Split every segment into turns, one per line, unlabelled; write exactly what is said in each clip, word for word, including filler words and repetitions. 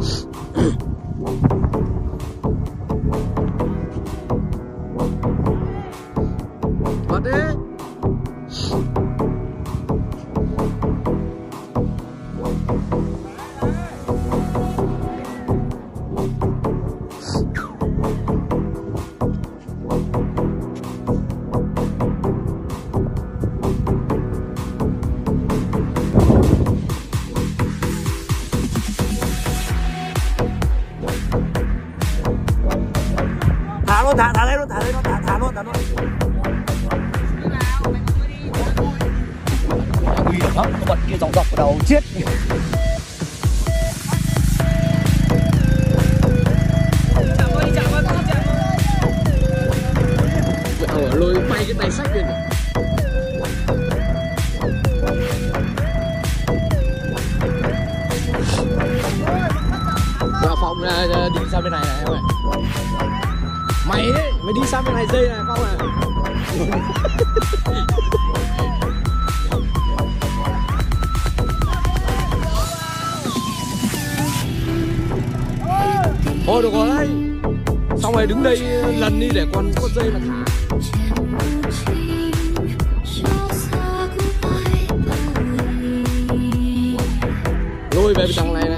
Bật đi. Thả luôn, thả, thả lên luôn, thả lên luôn, thả, thả luôn, thả luôn. Nguy hiểm lắm, nó bật kia dòng dọc vào đầu chết. Ở lôi bay cái tay sách lên. Vào phòng ra đi sang bên này này em ơi. Mày đấy, mày đi sang bên này dây này không à? Thôi được rồi đấy. Xong rồi đứng đây lần đi để còn có dây là thả. Lôi về trong này này.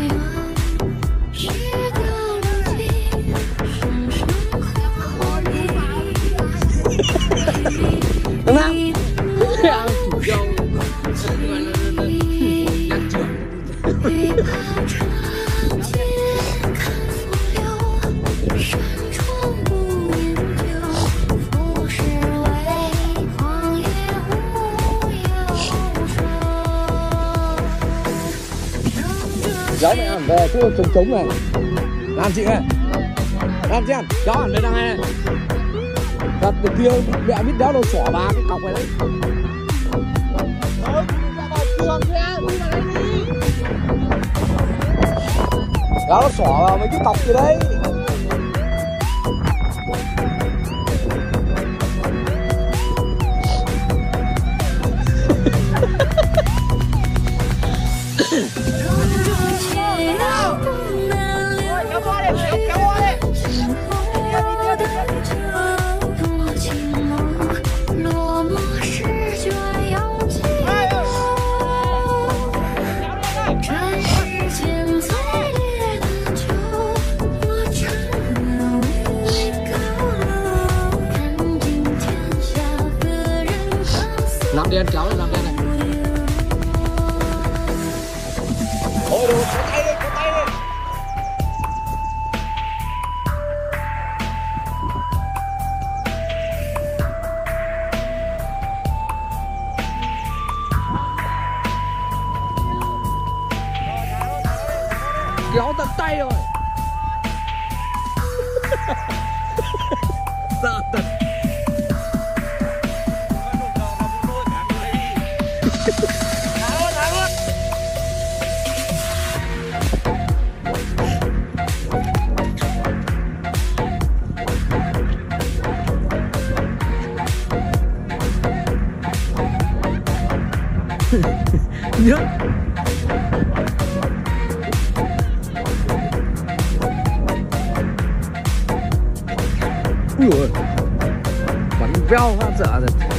Đúng không? Chủ dâu nhắc trưởng. Cháu mẹ hẳn về chỗ trống trống này. Làm chị này. Làm chị hẳn. Cháu hẳn bên đằng này này. Đặt từ kia mẹ biết đéo đâu xỏ ba cái cọc này đấy. Thôi, ra vào trường kia, đi vào đây đi. Đéo nó xỏ vào mấy cái cọc kia đấy. Làm đen cháu này, làm đen này. Ôi đồ, có tay lên, có tay lên. Kéo tận tay rồi. Sợ thật. Nhớ. Ui ôi. Bắn veo phát sợ rồi.